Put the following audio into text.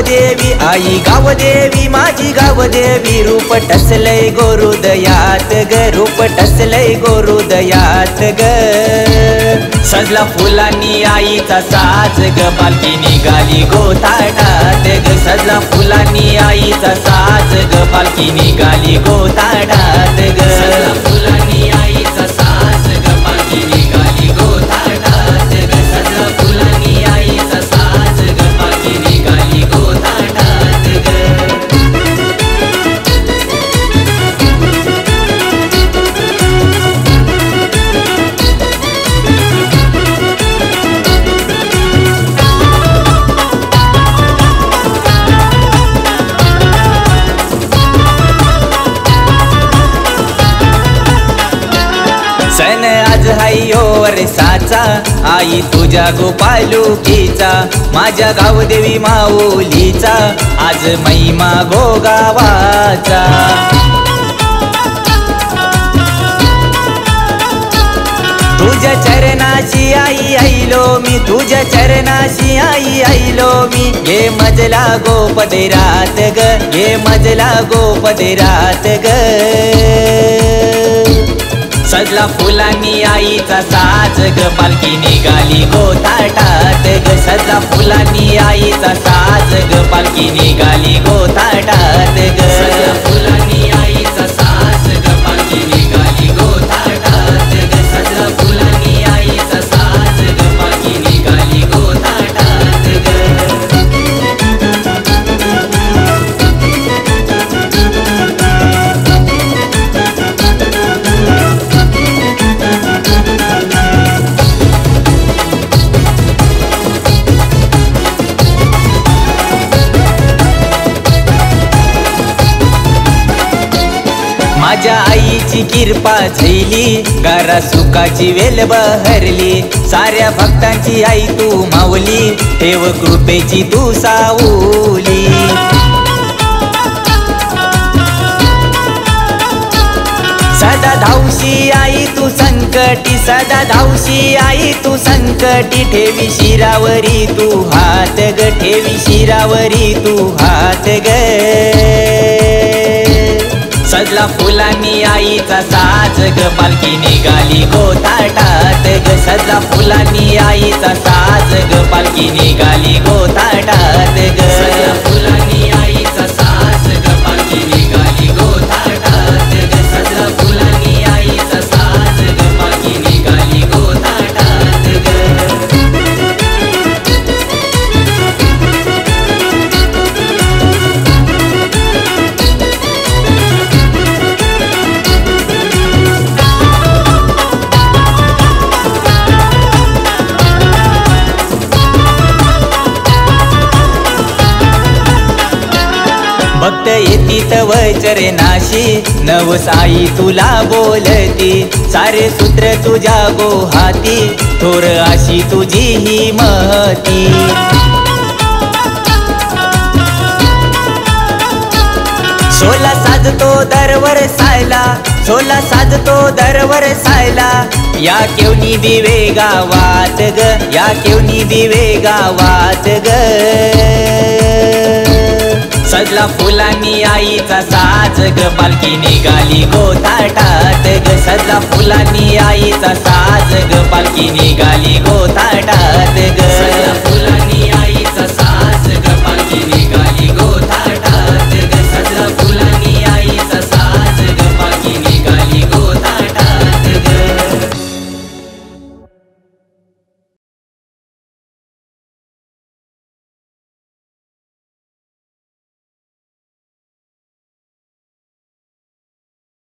गावदेवी आई गावदेवी माझी गावदेवी रूप टसलय गोरुदयात ग रूप टसलय गोरुदयात ग सजला फुलांनी आईचा साज ग पालखी निघाली गोताडात ग सजला फुलांनी आईचा साज ग पालखी निघाली गोताडात ग सजला फुलांनी आईचा साज ग पालखी निघाली गोताडात ग सजला फुलांनी आईचा साज ग पालखी निघाली गोताडात ग सण आज हायो वर्षाचा आई तुझ्या गोपालुकीचा माझ्या गावदेवी माऊलीचा आज महिमा गोगावाचा तुझ्या चरणाशी आई आईलो मी तुझ्या चरणाशी आई आईलो मी ये मजला गोपदेरात ग ये मजला गोपदेरात ग सजला फुलांनी आईचा साज ग पालखी निघाली गोताडात ग सजला फुलांनी आईचा साज ग पालखी निघाली गोताडात ग सजला फुलांनी आईचा साज ग पालखी निघाली गोताडात ग सजला फुलांनी आईचा साज ग पालखी निघाली गोताडात ग माझ्या आईची कृपा झैली घरा सुखाची वेल बहरली साऱ्या भक्तांची आई तू माऊली ठेव कृपेची तू सावली सदा धावशी आई तू संकटी सदा धावशी आई तू संकटी ठेवी शिरावरी तू हात ग ठेवी शिरावरी तू हात ग सजला फुलांनी आईचा साज ग पालखी निघाली गोताडात ग सजला फुलांनी आईचा साज ग पालखी निघाली गोताडात ग सजला फुलांनी आईचा साज ग पालखी निघाली गोताडात ग सजला फुलांनी आईचा साज ग पालखी निघाली गोताडात ग भक्त येती तव चरणाशी नवस आई तुला बोलती सारे सूत्र तुझ्या गोहाती थोर अशी तुझी ही महती सोला साजतो दरवर सायला सोला साजतो दरवर सायला या केवनी दिवे गावात ग या केवनी दिवे गावात ग सजला फुलांनी आईचा साज ग पालखी निघाली गोताडात ग सजला फुलांनी आईचा साज ग पालखी निघाली गोताडात ग